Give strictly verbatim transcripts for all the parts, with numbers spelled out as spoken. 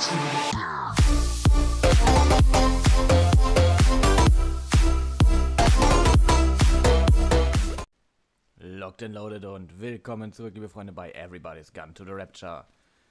Locked and loaded und willkommen zurück, liebe Freunde, bei Everybody's Gun to the Rapture.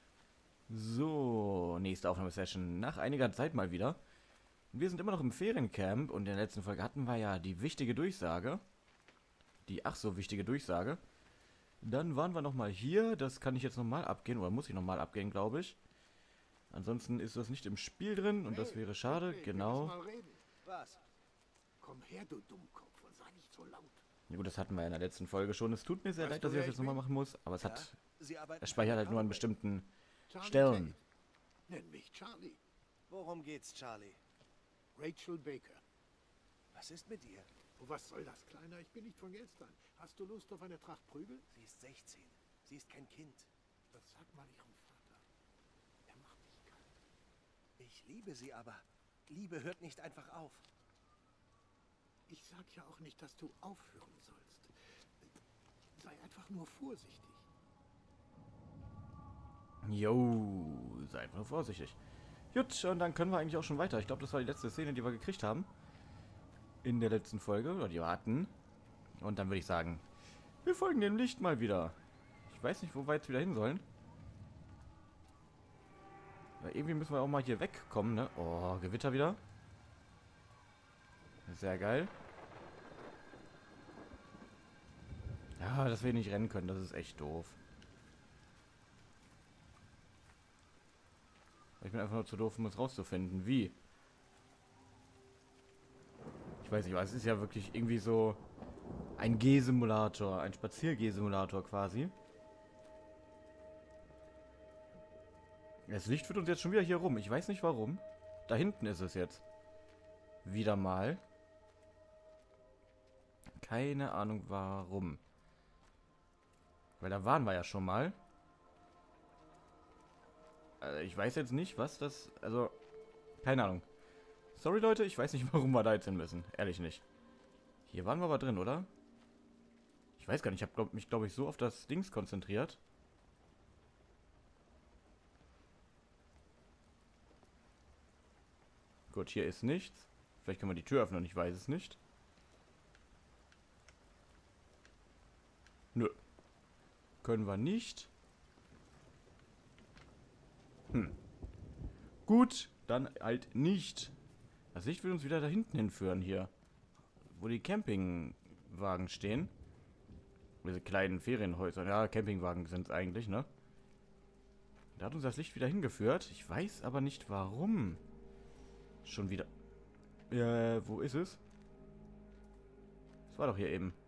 So, nächste Aufnahmesession nach einiger Zeit mal wieder. Wir sind immer noch im Feriencamp und in der letzten Folge hatten wir ja die wichtige Durchsage. Die ach so wichtige Durchsage. Dann waren wir nochmal hier, das kann ich jetzt nochmal abgehen, oder muss ich nochmal abgehen, glaube ich. Ansonsten ist das nicht im Spiel drin und das wäre schade, genau. Was? Komm her, du Dummkopf, und sei nicht so laut. Ja gut, das hatten wir ja in der letzten Folge schon. Es tut mir sehr Weißt leid, du, dass ich das wer jetzt ich nochmal bin? machen muss, aber es Ja? hat... Sie arbeiten Es speichert für halt nur an Harvard. bestimmten Charlie Stellen. Tate. Nenn mich Charlie. Worum geht's, Charlie? Rachel Baker. Was ist mit ihr? Oh, was soll das, Kleiner? Ich bin nicht von gestern. Hast du Lust auf eine Tracht Prügel? Sie ist sechzehn. Sie ist kein Kind. Das sag mal ihrem Vater. Er macht dich kalt. Ich liebe sie aber. Liebe hört nicht einfach auf. Ich sag ja auch nicht, dass du aufhören sollst. Sei einfach nur vorsichtig. Jo, sei einfach nur vorsichtig. Gut, und dann können wir eigentlich auch schon weiter. Ich glaube, das war die letzte Szene, die wir gekriegt haben. In der letzten Folge, oder die wir hatten. Und dann würde ich sagen, wir folgen dem Licht mal wieder. Ich weiß nicht, wo wir jetzt wieder hin sollen. Weil irgendwie müssen wir auch mal hier wegkommen, ne? Oh, Gewitter wieder. Sehr geil. Ja, dass wir nicht rennen können, das ist echt doof. Ich bin einfach nur zu doof, um es rauszufinden. Wie? Ich weiß nicht, aber es ist ja wirklich irgendwie so ein Gehsimulator, ein Spaziergehsimulator quasi. Das Licht führt uns jetzt schon wieder hier rum. Ich weiß nicht warum. Da hinten ist es jetzt. Wieder mal. Keine Ahnung warum. Weil da waren wir ja schon mal. Also ich weiß jetzt nicht, was das... Also, keine Ahnung. Sorry, Leute, ich weiß nicht, warum wir da jetzt hin müssen. Ehrlich nicht. Hier waren wir aber drin, oder? Ich weiß gar nicht, ich habe glaub, mich, glaube ich, so auf das Dings konzentriert. Gut, hier ist nichts. Vielleicht können wir die Tür öffnen, ich weiß es nicht. Nö. Können wir nicht. Hm. Gut, dann halt nicht. Das Licht will uns wieder da hinten hinführen hier. Wo die Campingwagen stehen. Diese kleinen Ferienhäuser. Ja, Campingwagen sind es eigentlich, ne? Da hat uns das Licht wieder hingeführt. Ich weiß aber nicht warum. Schon wieder. Äh, wo ist es? Das war doch hier eben.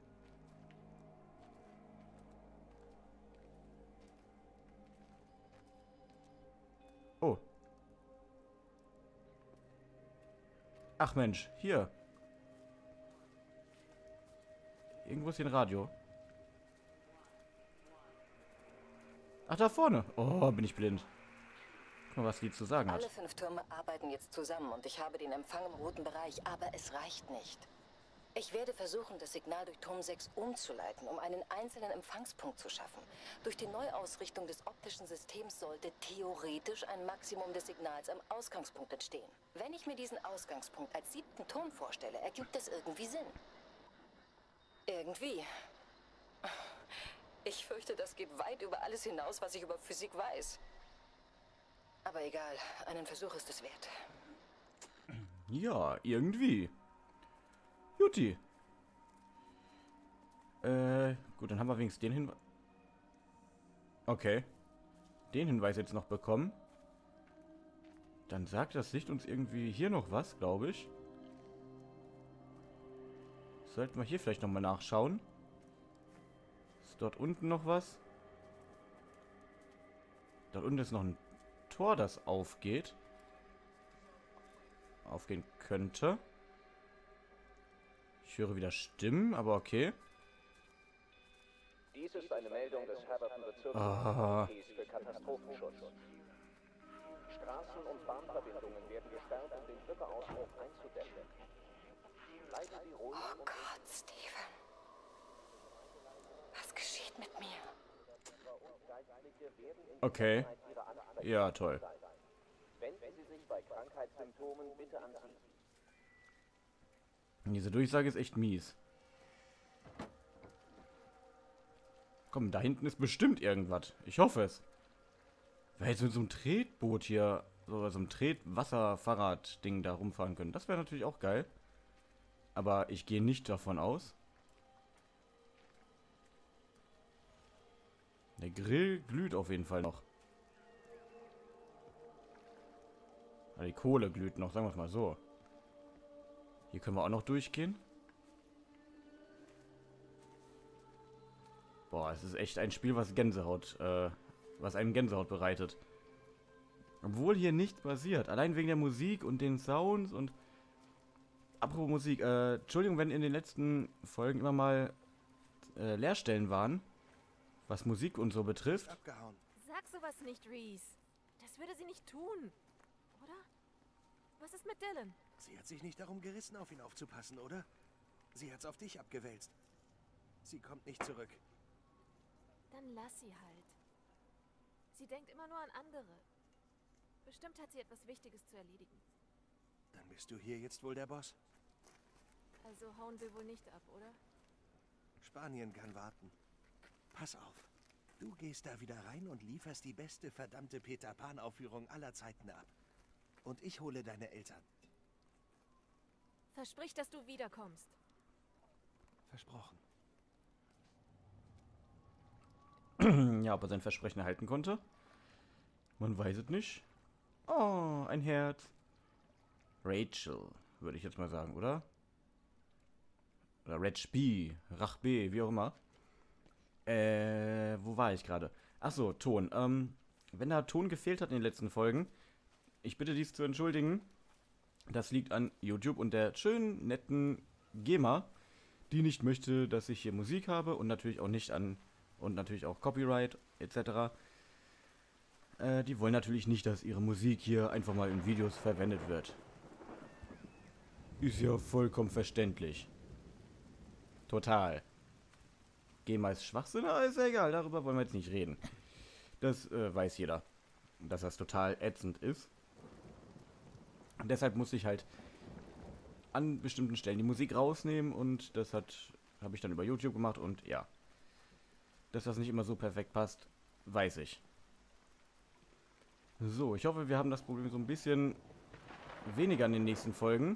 Oh. Ach Mensch, hier. Irgendwo ist hier ein Radio. Ach, da vorne. Oh, bin ich blind. Guck mal, was die zu sagen hat. Alle fünf Türme arbeiten jetzt zusammen und ich habe den Empfang im roten Bereich, aber es reicht nicht. Ich werde versuchen, das Signal durch Turm sechs umzuleiten, um einen einzelnen Empfangspunkt zu schaffen. Durch die Neuausrichtung des optischen Systems sollte theoretisch ein Maximum des Signals am Ausgangspunkt entstehen. Wenn ich mir diesen Ausgangspunkt als siebten Turm vorstelle, ergibt es irgendwie Sinn. Irgendwie. Ich fürchte, das geht weit über alles hinaus, was ich über Physik weiß. Aber egal, einen Versuch ist es wert. Ja, irgendwie. Juti. Äh, gut, dann haben wir wenigstens den Hinweis. Okay. Den Hinweis jetzt noch bekommen. Dann sagt das Licht uns irgendwie hier noch was, glaube ich. Sollten wir hier vielleicht nochmal nachschauen. Ist dort unten noch was? Dort unten ist noch ein Tor, das aufgeht. Aufgehen könnte. Ich höre wieder Stimmen, aber okay. Dies ist eine Meldung des Herberton Ah. Bezirks für Katastrophenschutz. Straßen- und Bahnverbindungen werden gesperrt, um den Gripperausbruch einzudämmen. Bleiben Sie ruhig Oh und Gott, Steven. Was geschieht mit mir? Okay. Ja, toll. Wenn Krankheitssymptomen bitte anziehen. Diese Durchsage ist echt mies. Komm, da hinten ist bestimmt irgendwas. Ich hoffe es. Wäre jetzt mit so einem Tretboot hier, so, so einem Tretwasserfahrrad-Ding da rumfahren können. Das wäre natürlich auch geil. Aber ich gehe nicht davon aus. Der Grill glüht auf jeden Fall noch. Ja, die Kohle glüht noch, sagen wir es mal so. Hier können wir auch noch durchgehen. Boah, es ist echt ein Spiel, was Gänsehaut, äh, was einem Gänsehaut bereitet. Obwohl hier nichts passiert. Allein wegen der Musik und den Sounds und... Apropos Musik, äh, Entschuldigung, wenn in den letzten Folgen immer mal äh, Leerstellen waren, was Musik und so betrifft. Abgehauen. Sag sowas nicht, Reese. Das würde sie nicht tun. Oder? Was ist mit Dylan? Sie hat sich nicht darum gerissen, auf ihn aufzupassen, oder? Sie hat's auf dich abgewälzt. Sie kommt nicht zurück. Dann lass sie halt. Sie denkt immer nur an andere. Bestimmt hat sie etwas Wichtiges zu erledigen. Dann bist du hier jetzt wohl der Boss. Also hauen wir wohl nicht ab, oder? Spanien kann warten. Pass auf. Du gehst da wieder rein und lieferst die beste verdammte Peter Pan-Aufführung aller Zeiten ab. Und ich hole deine Eltern. Versprich, dass du wiederkommst. Versprochen. Ja, ob er sein Versprechen erhalten konnte? Man weiß es nicht. Oh, ein Herz. Rachel, würde ich jetzt mal sagen, oder? Oder Rach B, Rach B, wie auch immer. Äh, wo war ich gerade? Achso, Ton. Ähm, wenn da Ton gefehlt hat in den letzten Folgen, ich bitte dies zu entschuldigen. Das liegt an YouTube und der schönen, netten GEMA, die nicht möchte, dass ich hier Musik habe und natürlich auch nicht an, und natürlich auch Copyright et cetera. Äh, die wollen natürlich nicht, dass ihre Musik hier einfach mal in Videos verwendet wird. Ist ja vollkommen verständlich. Total. GEMA ist Schwachsinn, aber ist ja egal, darüber wollen wir jetzt nicht reden. Das äh, weiß jeder, dass das total ätzend ist. Und deshalb muss ich halt an bestimmten Stellen die Musik rausnehmen und das hat habe ich dann über YouTube gemacht und ja. Dass das nicht immer so perfekt passt, weiß ich. So, ich hoffe, wir haben das Problem so ein bisschen weniger in den nächsten Folgen.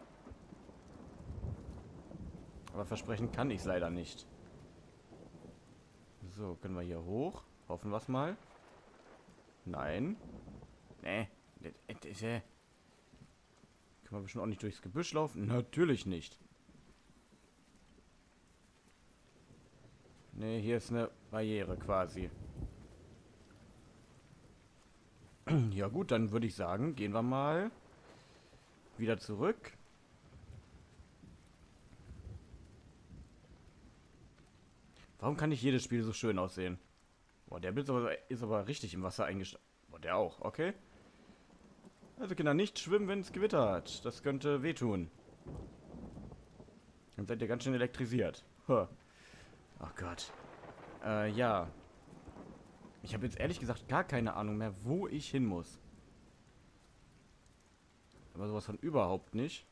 Aber versprechen kann ich es leider nicht. So, können wir hier hoch? Hoffen wir es mal. Nein. Nee. Können wir bestimmt auch nicht durchs Gebüsch laufen? Natürlich nicht. Nee, hier ist eine Barriere quasi. Ja gut, dann würde ich sagen, gehen wir mal wieder zurück. Warum kann nicht jedes Spiel so schön aussehen? Boah, der Blitz aber, ist aber richtig im Wasser eingestanden. Boah, der auch, okay. Also Kinder, nicht schwimmen, wenn es gewittert. Das könnte wehtun. Dann seid ihr ganz schön elektrisiert. Huh. Ach Gott. Äh, ja. Ich habe jetzt ehrlich gesagt gar keine Ahnung mehr, wo ich hin muss. Aber sowas von überhaupt nicht.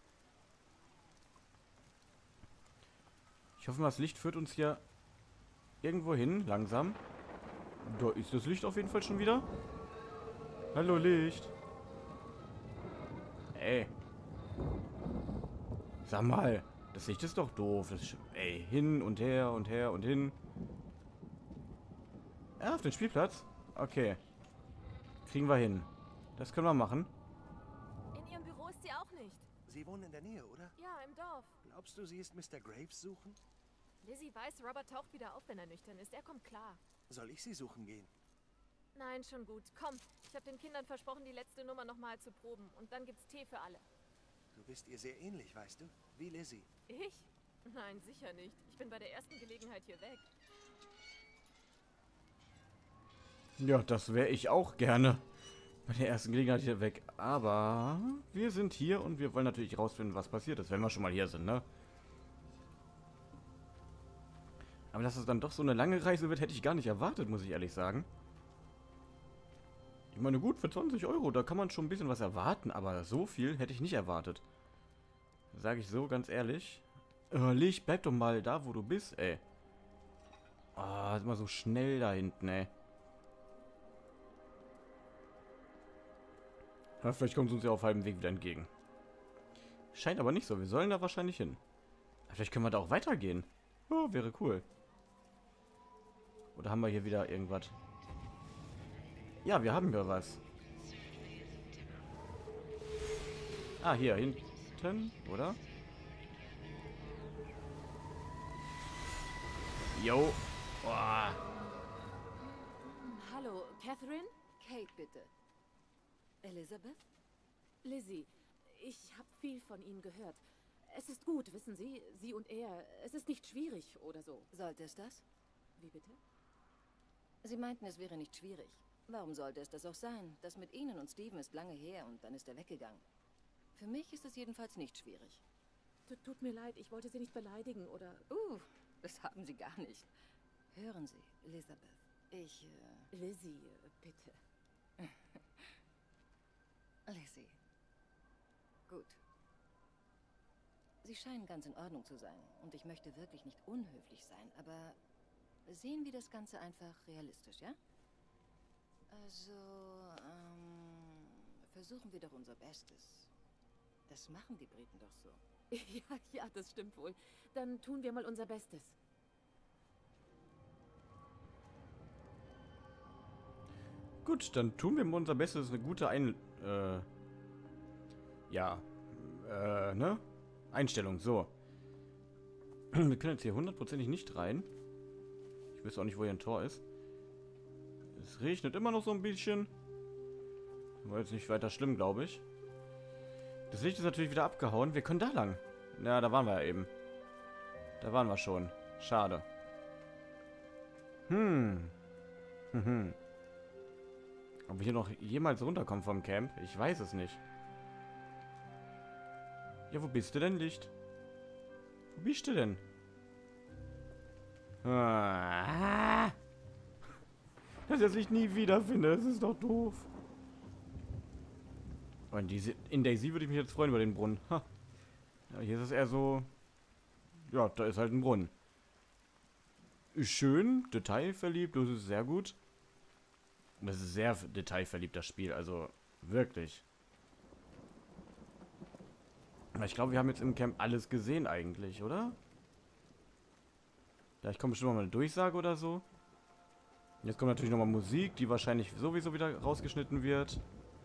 Ich hoffe mal, das Licht führt uns hier irgendwo hin, langsam. Da ist das Licht auf jeden Fall schon wieder. Hallo Licht. Ey. Sag mal, das Licht ist doch doof. Das, ey, hin und her und her und hin. Ja, auf den Spielplatz? Okay. Kriegen wir hin. Das können wir machen. In ihrem Büro ist sie auch nicht. Sie wohnen in der Nähe, oder? Ja, im Dorf. Glaubst du, sie ist Mister Graves suchen? Lizzie weiß, Robert taucht wieder auf, wenn er nüchtern ist. Er kommt klar. Soll ich sie suchen gehen? Nein, schon gut. Komm, ich habe den Kindern versprochen, die letzte Nummer nochmal zu proben. Und dann gibt's Tee für alle. Du bist ihr sehr ähnlich, weißt du? Wie Lizzie. Ich? Nein, sicher nicht. Ich bin bei der ersten Gelegenheit hier weg. Ja, das wäre ich auch gerne. Bei der ersten Gelegenheit hier weg. Aber wir sind hier und wir wollen natürlich rausfinden, was passiert ist, wenn wir schon mal hier sind, ne? Aber dass es dann doch so eine lange Reise wird, hätte ich gar nicht erwartet, muss ich ehrlich sagen. Ich meine, gut, für zwanzig Euro, da kann man schon ein bisschen was erwarten, aber so viel hätte ich nicht erwartet. Sage ich so, ganz ehrlich. Äh, Licht, bleib doch mal da, wo du bist, ey. Ah, oh, ist immer so schnell da hinten, ey. Ja, vielleicht kommt es uns ja auf halbem Weg wieder entgegen. Scheint aber nicht so, wir sollen da wahrscheinlich hin. Vielleicht können wir da auch weitergehen. Oh, wäre cool. Oder haben wir hier wieder irgendwas? Ja, wir haben hier was. Ah, hier hinten, oder? Jo. Boah. Hallo, Catherine? Kate, bitte. Elizabeth? Lizzie, ich habe viel von Ihnen gehört. Es ist gut, wissen Sie, Sie und er. Es ist nicht schwierig oder so. Sollte es das? Wie bitte? Sie meinten, es wäre nicht schwierig. Warum sollte es das auch sein? Das mit Ihnen und Steven ist lange her und dann ist er weggegangen. Für mich ist es jedenfalls nicht schwierig. T- Tut mir leid, ich wollte Sie nicht beleidigen oder... Uh, das haben Sie gar nicht. Hören Sie, Elizabeth, ich, äh... Lizzie, bitte. Lizzie. Gut. Sie scheinen ganz in Ordnung zu sein und ich möchte wirklich nicht unhöflich sein, aber sehen wir das Ganze einfach realistisch, ja? Also, ähm, versuchen wir doch unser Bestes. Das machen die Briten doch so. Ja, ja, das stimmt wohl. Dann tun wir mal unser Bestes. Gut, dann tun wir mal unser Bestes. Das ist eine gute Ein... Äh, ja. Äh, ne? Einstellung, so. Wir können jetzt hier hundertprozentig nicht rein. Ich weiß auch nicht, wo hier ein Tor ist. Es regnet immer noch so ein bisschen. War jetzt nicht weiter schlimm, glaube ich. Das Licht ist natürlich wieder abgehauen. Wir können da lang. Ja, da waren wir ja eben. Da waren wir schon. Schade. Hm. Hm. Ob wir hier noch jemals runterkommen vom Camp? Ich weiß es nicht. Ja, wo bist du denn, Licht? Wo bist du denn? Ah. Dass ich das Licht nie wiederfinde, das ist doch doof. Und diese, in Daisy würde ich mich jetzt freuen über den Brunnen. Ha. Ja, hier ist es eher so... Ja, da ist halt ein Brunnen. Ist schön, detailverliebt, das ist sehr gut. Und das ist sehr detailverliebt, das Spiel, also wirklich. Aber ich glaube, wir haben jetzt im Camp alles gesehen eigentlich, oder? Vielleicht kommt bestimmt noch mal eine Durchsage oder so. Jetzt kommt natürlich nochmal Musik, die wahrscheinlich sowieso wieder rausgeschnitten wird.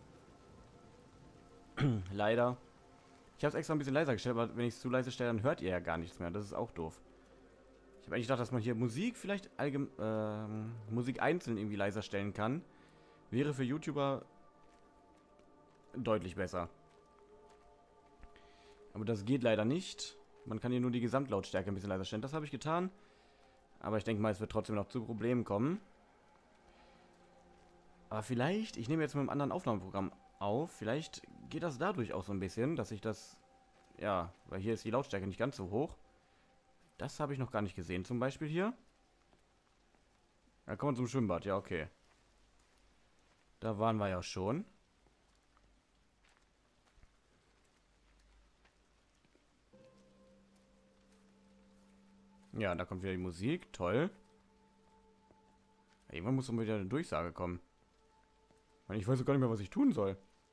Leider. Ich habe es extra ein bisschen leiser gestellt, aber wenn ich es zu leise stelle, dann hört ihr ja gar nichts mehr. Das ist auch doof. Ich habe eigentlich gedacht, dass man hier Musik vielleicht allgemein, ähm, Musik einzeln irgendwie leiser stellen kann. Wäre für YouTuber deutlich besser. Aber das geht leider nicht. Man kann hier nur die Gesamtlautstärke ein bisschen leiser stellen. Das habe ich getan. Aber ich denke mal, es wird trotzdem noch zu Problemen kommen. Aber vielleicht, ich nehme jetzt mit einem anderen Aufnahmeprogramm auf. Vielleicht geht das dadurch auch so ein bisschen, dass ich das... Ja, weil hier ist die Lautstärke nicht ganz so hoch. Das habe ich noch gar nicht gesehen, zum Beispiel hier. Da kommen wir zum Schwimmbad, ja, okay. Da waren wir ja schon. Ja, da kommt wieder die Musik, toll. Ja, irgendwann muss doch mal wieder eine Durchsage kommen. Ich meine, ich weiß gar nicht mehr, was ich tun soll.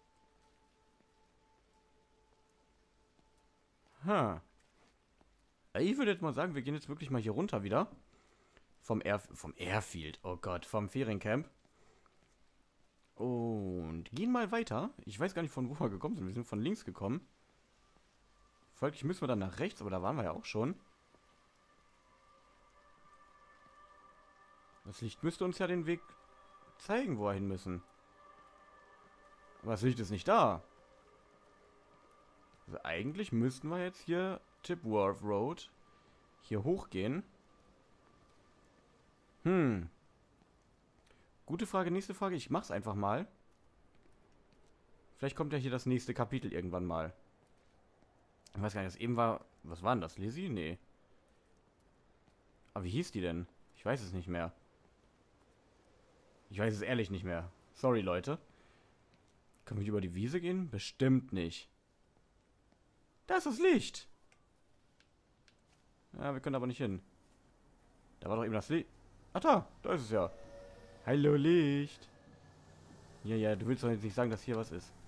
Ha. Ich würde jetzt mal sagen, wir gehen jetzt wirklich mal hier runter wieder. Vom, Air, vom Airfield, oh Gott, vom Feriencamp. Und gehen mal weiter. Ich weiß gar nicht, von wo wir gekommen sind. Wir sind von links gekommen. Folglich müssen wir dann nach rechts, aber da waren wir ja auch schon. Das Licht müsste uns ja den Weg zeigen, wo wir hin müssen. Aber das Licht ist nicht da. Also eigentlich müssten wir jetzt hier Tipworth Road hier hochgehen. Hm. Gute Frage, nächste Frage. Ich mach's einfach mal. Vielleicht kommt ja hier das nächste Kapitel irgendwann mal. Ich weiß gar nicht, das eben war... Was war denn das? Lizzie? Nee. Aber wie hieß die denn? Ich weiß es nicht mehr. Ich weiß es ehrlich nicht mehr. Sorry, Leute. Können wir über die Wiese gehen? Bestimmt nicht. Da ist das Licht. Ja, wir können aber nicht hin. Da war doch eben das Licht. Ach da, da ist es ja. Hallo Licht. Ja, ja, du willst doch jetzt nicht sagen, dass hier was ist.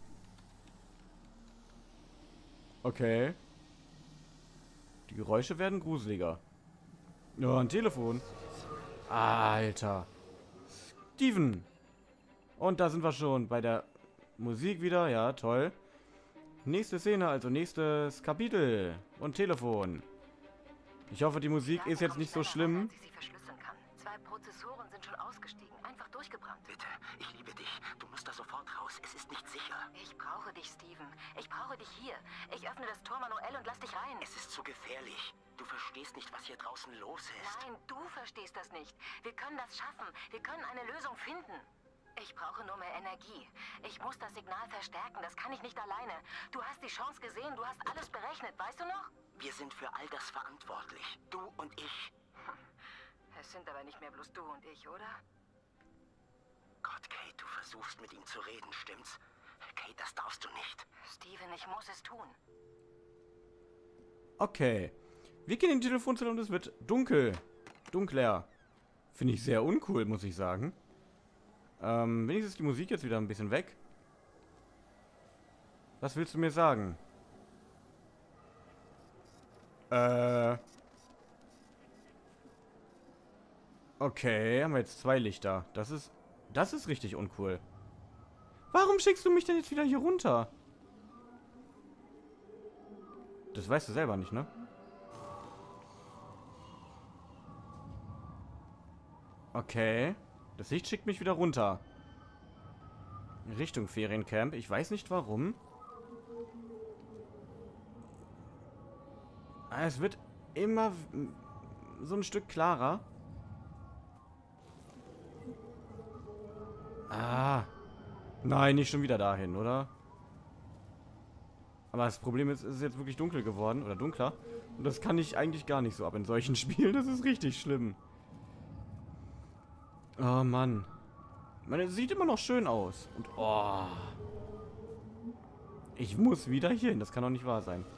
Okay. Die Geräusche werden gruseliger. Ja, ein Telefon. Alter. Steven. Und da sind wir schon bei der Musik wieder. Ja, toll. Nächste Szene, also nächstes Kapitel. Und Telefon. Ich hoffe, die Musik ist jetzt nicht so schlimm. Sie sie verschlüsseln kann. Zwei Prozessoren sind schon ausgestiegen, einfach durchgebrannt. Bitte, ich liebe dich. Du musst da sofort raus. Es ist nicht sicher. Ich brauche dich, Steven. Ich brauche dich hier. Ich öffne das Tor manuell und lass dich rein. Es ist zu gefährlich. Du verstehst nicht, was hier draußen los ist. Nein, du verstehst das nicht. Wir können das schaffen. Wir können eine Lösung finden. Ich brauche nur mehr Energie. Ich muss das Signal verstärken. Das kann ich nicht alleine. Du hast die Chance gesehen. Du hast alles berechnet. Weißt du noch? Wir sind für all das verantwortlich. Du und ich. Es sind aber nicht mehr bloß du und ich, oder? Gott, Kate, du versuchst mit ihm zu reden, stimmt's? Kate, das darfst du nicht. Steven, ich muss es tun. Okay. Wir gehen in die Telefonzelle und es wird dunkel. Dunkler. Finde ich sehr uncool, muss ich sagen. Ähm, wenigstens ist die Musik jetzt wieder ein bisschen weg. Was willst du mir sagen? Äh. Okay, haben wir jetzt zwei Lichter. Das ist. Das ist richtig uncool. Warum schickst du mich denn jetzt wieder hier runter? Das weißt du selber nicht, ne? Okay. Das Licht schickt mich wieder runter. Richtung Feriencamp. Ich weiß nicht warum. Es wird immer so ein Stück klarer. Ah. Nein, nicht schon wieder dahin, oder? Aber das Problem ist, es ist jetzt wirklich dunkel geworden. Oder dunkler. Und das kann ich eigentlich gar nicht so ab in solchen Spielen. Das ist richtig schlimm. Oh, Mann. Man, es sieht immer noch schön aus. Und, oh. Ich muss wieder hier hin. Das kann doch nicht wahr sein.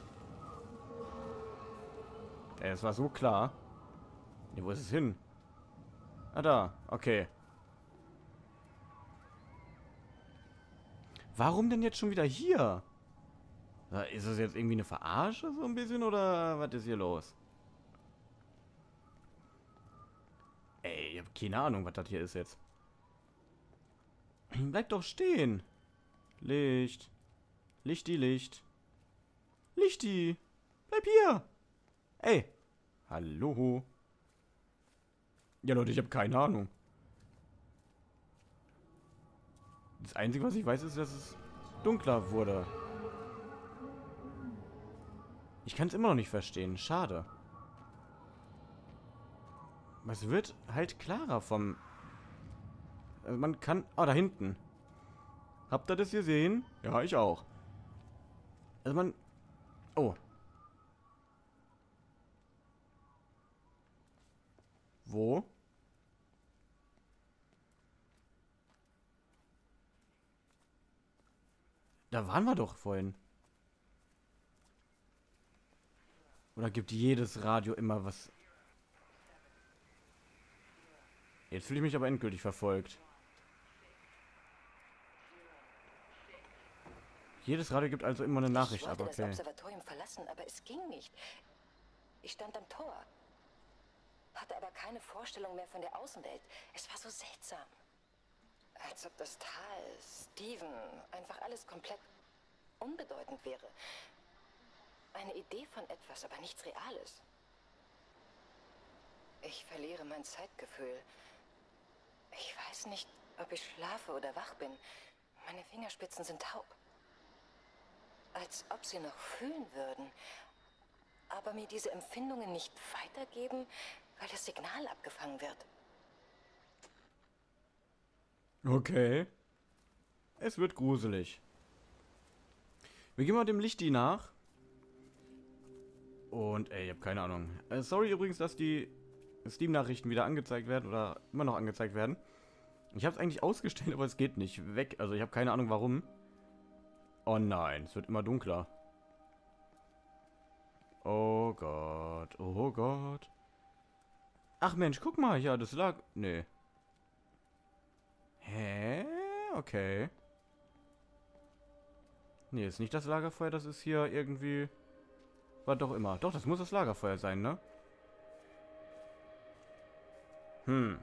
Ey, es war so klar. Nee, wo ist es hin? Ah, da. Okay. Warum denn jetzt schon wieder hier? Ist das jetzt irgendwie eine Verarsche so ein bisschen? Oder was ist hier los? Ey, ich habe keine Ahnung, was das hier ist jetzt. Bleib doch stehen. Licht. Lichti, Licht. Lichti. Bleib hier. Ey. Hallo. Ja, Leute, ich habe keine Ahnung. Das Einzige, was ich weiß, ist, dass es dunkler wurde. Ich kann es immer noch nicht verstehen. Schade. Es wird halt klarer vom... Also man kann... Oh, da hinten. Habt ihr das gesehen? Ja, ich auch. Also man... Oh. Wo? Da waren wir doch vorhin. Oder gibt jedes Radio immer was... Jetzt fühle ich mich aber endgültig verfolgt. Jedes Radio gibt also immer eine Nachricht ab, okay. Ich wollte das Observatorium verlassen, aber es ging nicht. Ich stand am Tor. Hatte aber keine Vorstellung mehr von der Außenwelt. Es war so seltsam. Als ob das Tal, Steven, einfach alles komplett unbedeutend wäre. Eine Idee von etwas, aber nichts Reales. Ich verliere mein Zeitgefühl. Ich weiß nicht, ob ich schlafe oder wach bin. Meine Fingerspitzen sind taub. Als ob sie noch fühlen würden. Aber mir diese Empfindungen nicht weitergeben, weil das Signal abgefangen wird. Okay. Es wird gruselig. Wir gehen mal dem Lichti nach. Und, ey, ich habe keine Ahnung. Äh, sorry übrigens, dass die Steam-Nachrichten wieder angezeigt werden oder immer noch angezeigt werden. Ich habe es eigentlich ausgestellt, aber es geht nicht. Weg. Also ich habe keine Ahnung warum. Oh nein, es wird immer dunkler. Oh Gott. Oh Gott. Ach Mensch, guck mal. Ja, das lag... Nee. Hä? Okay. Nee, ist nicht das Lagerfeuer. Das ist hier irgendwie... Was doch immer. Doch, das muss das Lagerfeuer sein, ne? Hm.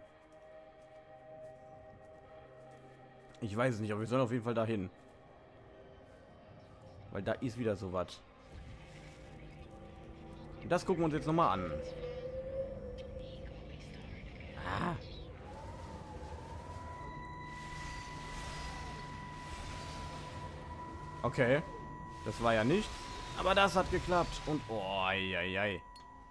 Ich weiß es nicht, aber wir sollen auf jeden Fall dahin. Weil da ist wieder so was. Das gucken wir uns jetzt nochmal an. Ah. Okay. Das war ja nicht. Aber das hat geklappt. Und oh, ei, ei, ei.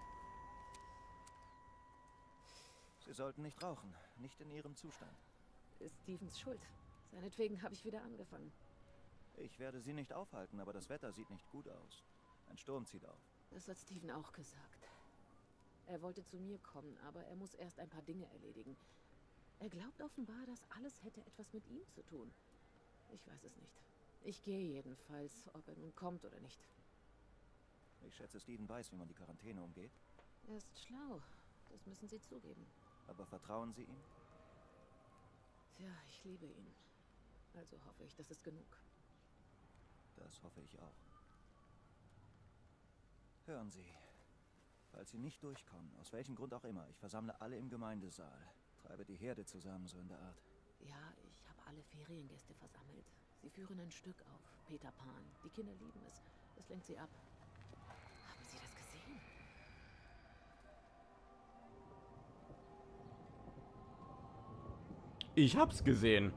Sie sollten nicht rauchen. Nicht in Ihrem Zustand. Ist Stevens Schuld. Seinetwegen habe ich wieder angefangen. Ich werde Sie nicht aufhalten, aber das Wetter sieht nicht gut aus. Ein Sturm zieht auf. Das hat Steven auch gesagt. Er wollte zu mir kommen, aber er muss erst ein paar Dinge erledigen. Er glaubt offenbar, dass alles hätte etwas mit ihm zu tun. Ich weiß es nicht. Ich gehe jedenfalls, ob er nun kommt oder nicht. Ich schätze, Steven weiß, wie man die Quarantäne umgeht. Er ist schlau. Das müssen Sie zugeben. Aber vertrauen Sie ihm? Tja, ich liebe ihn. Also hoffe ich, das ist genug. Das hoffe ich auch. Hören Sie, falls Sie nicht durchkommen, aus welchem Grund auch immer, ich versammle alle im Gemeindesaal. Treibe die Herde zusammen, so in der Art. Ja, ich habe alle Feriengäste versammelt. Sie führen ein Stück auf, Peter Pan. Die Kinder lieben es. Es lenkt sie ab. Haben Sie das gesehen? Ich hab's gesehen.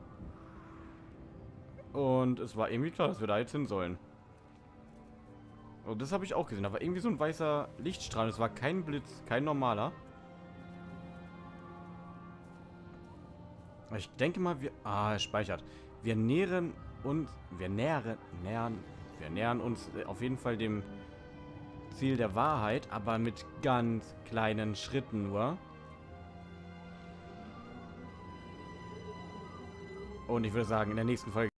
Und es war irgendwie klar, dass wir da jetzt hin sollen. Und das habe ich auch gesehen. Da war irgendwie so ein weißer Lichtstrahl. Es war kein Blitz, kein normaler. Ich denke mal, wir... Ah, es speichert. Wir nähern uns... Wir nähern... nähern... Wir nähern uns auf jeden Fall dem Ziel der Wahrheit, aber mit ganz kleinen Schritten nur. Und ich würde sagen, in der nächsten Folge